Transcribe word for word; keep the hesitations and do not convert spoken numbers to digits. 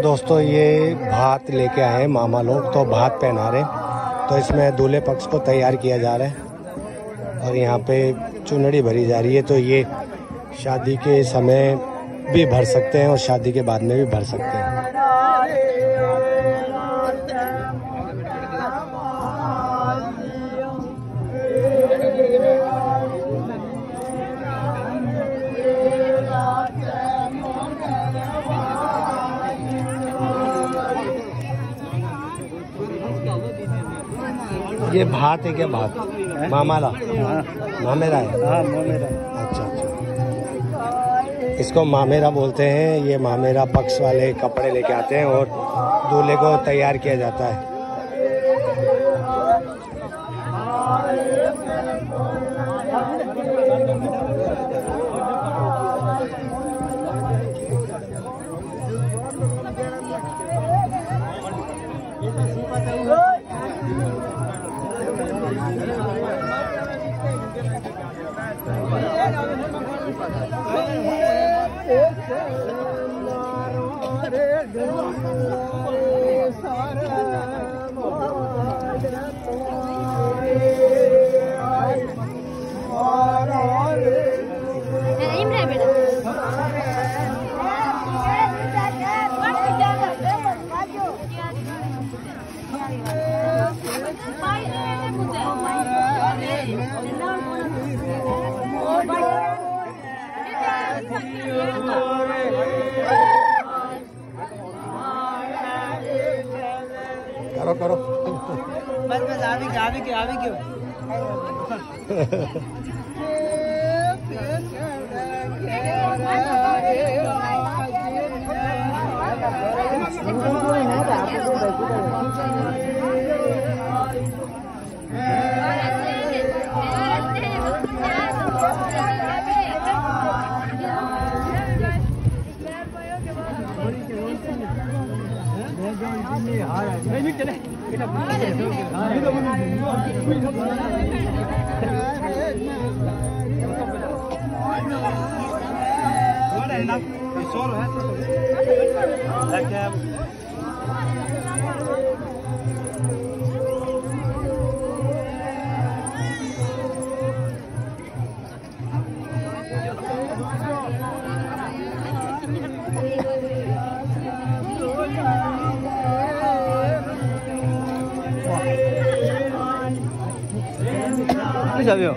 दोस्तों ये भात लेके आए हैं मामा लोग, तो भात पहना रहे हैं। तो इसमें दूल्हे पक्ष को तैयार किया जा रहा है और यहाँ पे चुनरी भरी जा रही है। तो ये शादी के समय भी भर सकते हैं और शादी के बाद में भी भर सकते हैं। ये भात है क्या? भात मामाला मामेरा है। हाँ मामेरा। अच्छा अच्छा, इसको मामेरा बोलते हैं। ये मामेरा पक्ष वाले कपड़े लेके आते हैं और दूल्हे को तैयार किया जाता है। करो करो बस बस आवी के आवी के आवी क्यों जाओ